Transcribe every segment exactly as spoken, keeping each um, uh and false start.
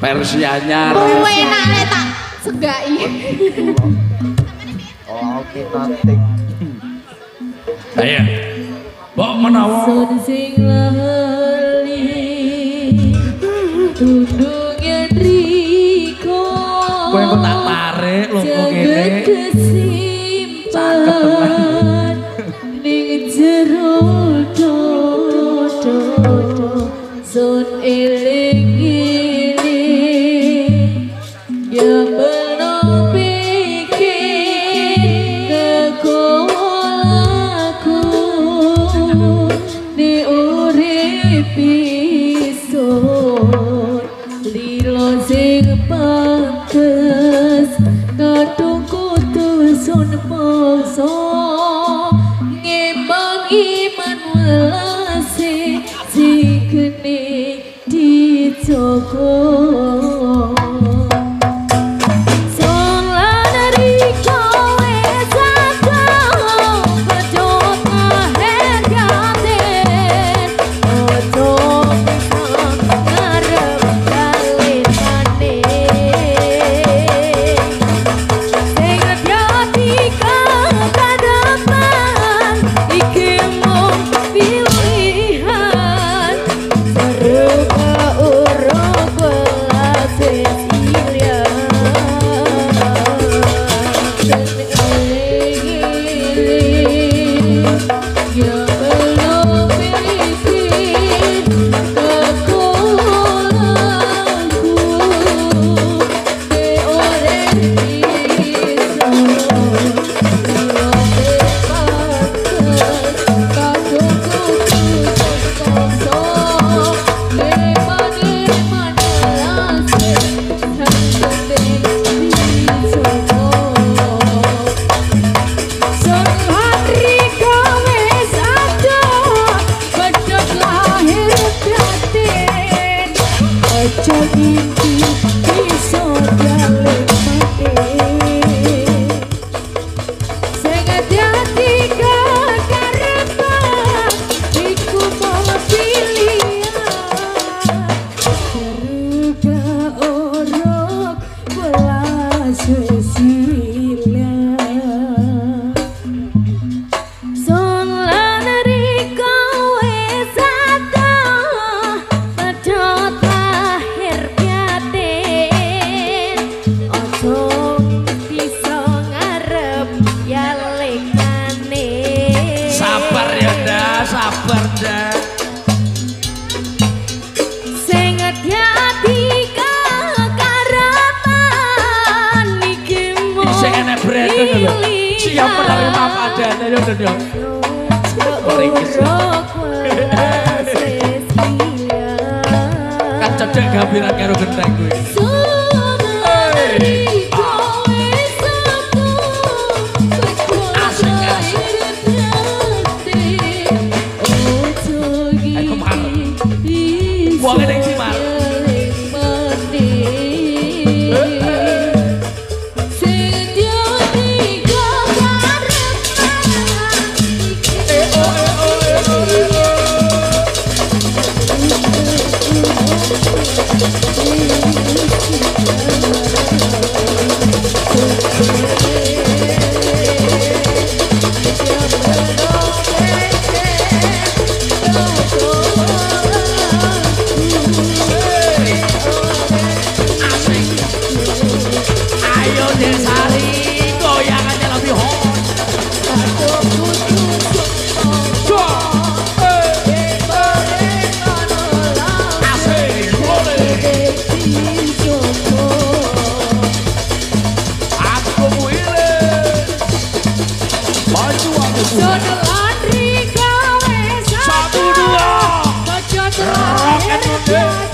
Persianya. Kowe nak le tak segaki. Oh, nanti. Ayo. Mbok menawa. Sun sing lali. Tundungnya riko. Kowe kok tak tarik lho kok ngene. Cakep tenan. Ning jero dodo sun eling eling ya belum pikir kekolaku di urip isun lilo sing pantes kadung kudu sun poso iman welase sikene dijogo Siap menerima padanya yo yo. Kan cedek gambiran karo genteng kuwi.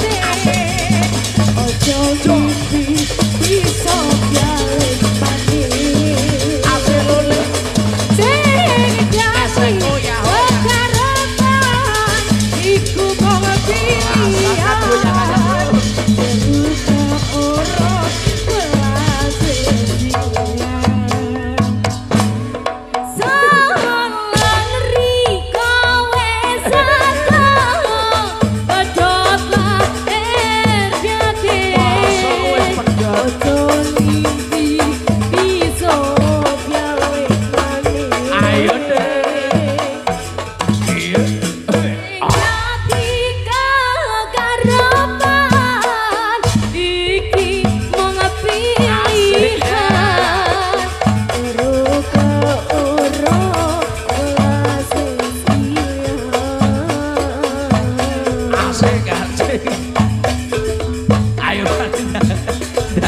Bisa biar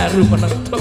baru meneng.